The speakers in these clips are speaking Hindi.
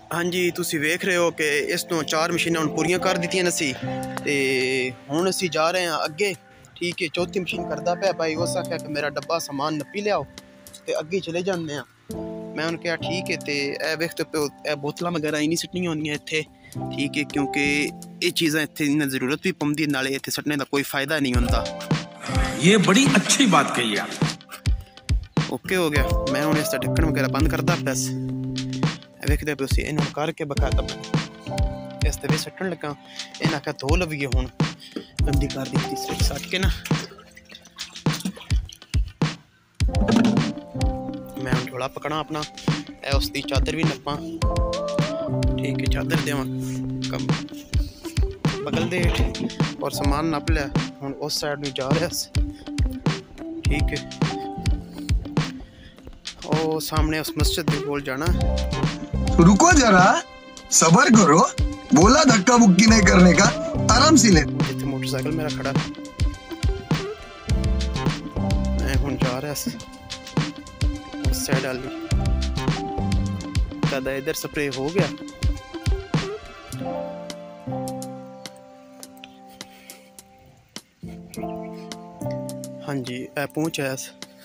हाँ जी, तुसी वेख रहे हो कि इस तो 4 मशीनां हुण पूरियां कर दित्तियां असी ते हुण असी जा रहे हैं अगे। ठीक है, चौथी मशीन करदा पिया भाई। उस आख्या कि मेरा डब्बा समान नप्पी लियाओ ते अगे चले जांदे आ। मैं उन्हें कहा ठीक है। तो ए वेख तो बोतलां वगैरह नहीं सुट्टनियां होंदियां इत्थे, ठीक है, क्योंकि ये चीज़ां इत्थे इन्नी जरूरत भी पौंदी, नाले इत्थे सुट्टने का कोई फायदा नहीं होंदा। ये बड़ी अच्छी बात कही आप। ओके हो गया। मैं हुण इसदा ढक्कन वगैरह बंद करदा बस वेखदे पे उसी इन्हूं करके बकायदा इस ते सट्टन लगा। इन्हें आख्या धो लवीए हुण, गंदी कर दी सिर्फ सट के ना। मैं हुण ढोला पकड़ा अपना, ए उसकी चादर भी नप्पा। ठीक है, चादर देवां कम बगल दे और समान नप लिया। हुण उस साइड में जा रहा। ठीक है, ओ सामने उस मस्जिद के कोल जाना। रुको जरा, सबर करो। बोला धक्का मुक्की नहीं करने का, आराम से ले। जिथे मोटरसाइकिल मेरा खड़ा, मैं हुण जा रहा उस साइड वाली। कदा इधर स्प्रे हो गया। हाँ जी, पहुंच आया।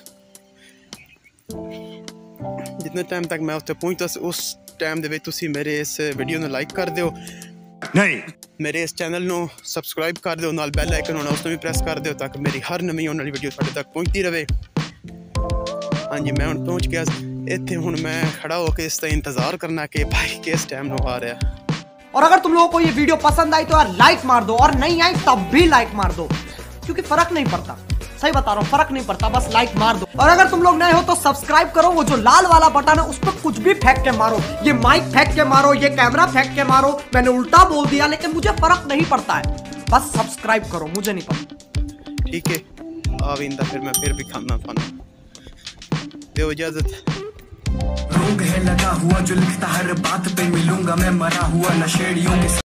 जितने टाइम तक मैं उत्ते पहुंचता उस टाइम दे विच तुसी मेरे इस वीडियो ਨੂੰ लाइक कर दियो, नहीं मेरे इस चैनल ਨੂੰ सबसक्राइब कर दियो, नाल बैल आइकन होना उसको भी प्रेस कर दियो ताकि मेरी हर नवी आने वाली वीडियो तुहाडे तक पहुंचती रहे। हाँ जी, मैं हुण पहुंच गया इत्थे। हुण मैं खड़ा होकर इसका इंतजार करना कि भाई किस टाइम ਨੂੰ आ रहा। और अगर तुम लोगों को ये वीडियो पसंद आई तो यार लाइक मार दो, और नहीं आई तब भी लाइक मार दो, क्योंकि फर्क नहीं पड़ता। सही बता रहा हूँ, फर्क नहीं पड़ता, बस लाइक मार दो। और अगर तुम लोग नए हो तो सब्सक्राइब करो। वो जो लाल वाला बटन है उस पर कुछ भी फेंक के मारो, ये माइक फेंक के मारो, ये कैमरा फेंक के मारो। मैंने उल्टा बोल दिया लेकिन मुझे फर्क नहीं पड़ता है, बस सब्सक्राइब करो, मुझे नहीं पता। ठीक है, आविंदा फिर मैं फिर भी खाना पाना दो इजाजत। रोग है लगा हुआ जो लिखता हर बात पे, मिलूंगा मैं मरा हुआ नशेड़ियों के